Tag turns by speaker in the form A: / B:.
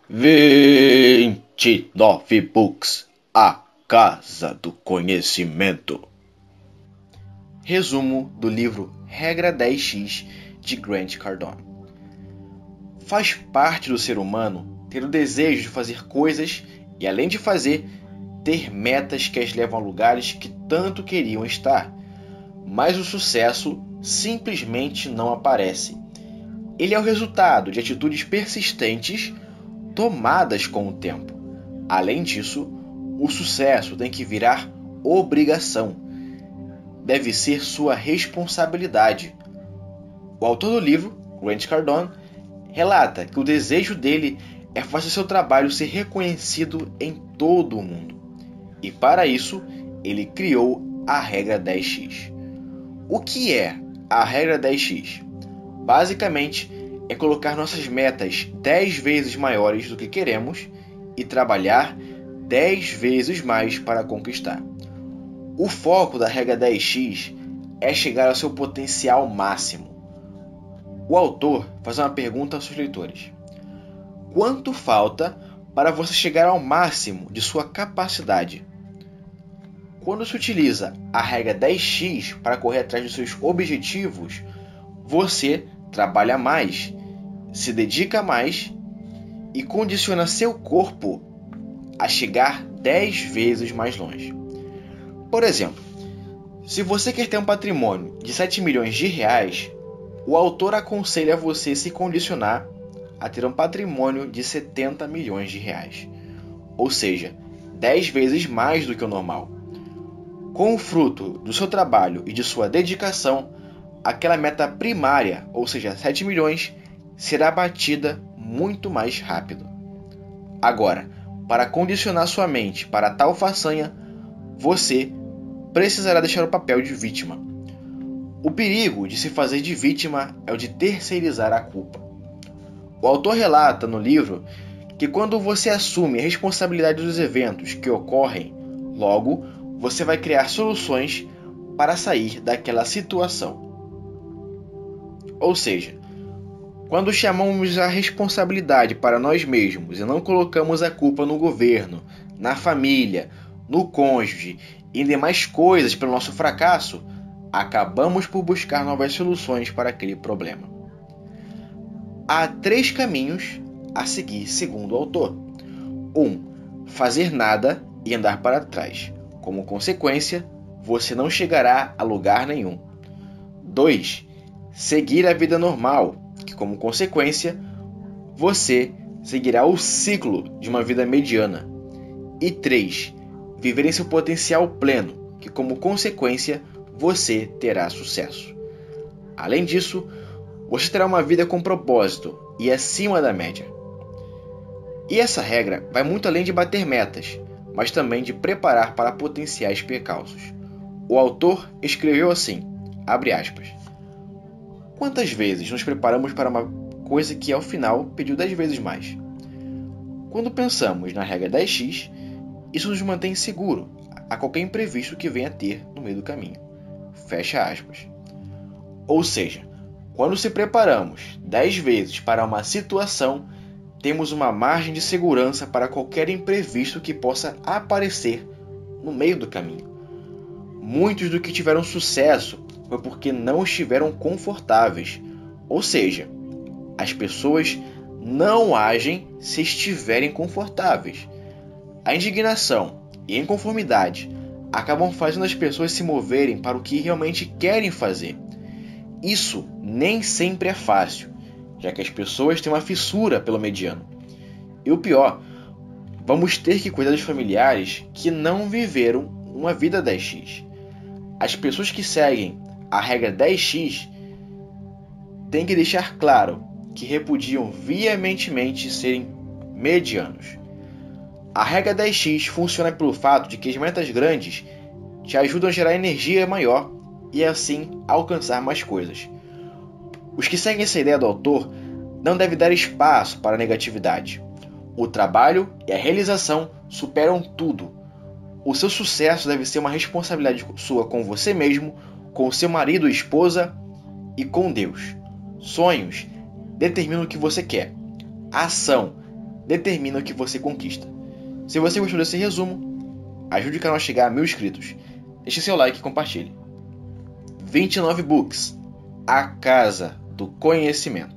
A: 29 Books, a Casa do Conhecimento. Resumo do livro Regra 10x de Grant Cardone. Faz parte do ser humano ter o desejo de fazer coisas e, além de fazer, ter metas que as levam a lugares que tanto queriam estar. Mas o sucesso simplesmente não aparece. Ele é o resultado de atitudes persistentes tomadas com o tempo. Além disso, o sucesso tem que virar obrigação. Deve ser sua responsabilidade. O autor do livro, Grant Cardone, relata que o desejo dele é fazer seu trabalho ser reconhecido em todo o mundo. E para isso, ele criou a regra 10x. O que é a regra 10x? Basicamente, é colocar nossas metas 10 vezes maiores do que queremos e trabalhar 10 vezes mais para conquistar. O foco da regra 10x é chegar ao seu potencial máximo. O autor faz uma pergunta aos seus leitores: quanto falta para você chegar ao máximo de sua capacidade? Quando se utiliza a regra 10x para correr atrás dos seus objetivos, você trabalha mais, se dedica mais e condiciona seu corpo a chegar 10 vezes mais longe. Por exemplo, se você quer ter um patrimônio de 7 milhões de reais, o autor aconselha você se condicionar a ter um patrimônio de 70 milhões de reais, ou seja, 10 vezes mais do que o normal. Com o fruto do seu trabalho e de sua dedicação, aquela meta primária, ou seja, 7 milhões, será batida muito mais rápido. Agora, para condicionar sua mente para tal façanha, você precisará deixar o papel de vítima. O perigo de se fazer de vítima é o de terceirizar a culpa. O autor relata no livro que quando você assume a responsabilidade dos eventos que ocorrem, logo você vai criar soluções para sair daquela situação. Ou seja, quando chamamos a responsabilidade para nós mesmos e não colocamos a culpa no governo, na família, no cônjuge e em demais coisas pelo nosso fracasso, acabamos por buscar novas soluções para aquele problema. Há 3 caminhos a seguir, segundo o autor. 1. Fazer nada e andar para trás. Como consequência, você não chegará a lugar nenhum. 2. Seguir a vida normal, que como consequência, você seguirá o ciclo de uma vida mediana. E 3. Viver em seu potencial pleno, que como consequência, você terá sucesso. Além disso, você terá uma vida com propósito e acima da média. E essa regra vai muito além de bater metas, mas também de preparar para potenciais percalços. O autor escreveu assim, abre aspas: quantas vezes nos preparamos para uma coisa que ao final pediu 10 vezes mais? Quando pensamos na regra 10x, isso nos mantém seguro a qualquer imprevisto que venha a ter no meio do caminho. Fecha aspas. Ou seja, quando se preparamos 10 vezes para uma situação, temos uma margem de segurança para qualquer imprevisto que possa aparecer no meio do caminho. Muitos do que tiveram sucesso foi porque não estiveram confortáveis, ou seja, as pessoas não agem se estiverem confortáveis. A indignação e a inconformidade acabam fazendo as pessoas se moverem para o que realmente querem fazer. Isso nem sempre é fácil, já que as pessoas têm uma fissura pelo mediano. E o pior, vamos ter que cuidar dos familiares que não viveram uma vida 10x. As pessoas que seguem a regra 10x têm que deixar claro que repudiam veementemente serem medianos. A regra 10x funciona pelo fato de que as metas grandes te ajudam a gerar energia maior e assim alcançar mais coisas. Os que seguem essa ideia do autor não devem dar espaço para a negatividade. O trabalho e a realização superam tudo. O seu sucesso deve ser uma responsabilidade sua com você mesmo, com seu marido ou esposa e com Deus. Sonhos determinam o que você quer. A ação determina o que você conquista. Se você gostou desse resumo, ajude o canal a chegar a 1000 inscritos. Deixe seu like e compartilhe. 29 Books, a casa do conhecimento.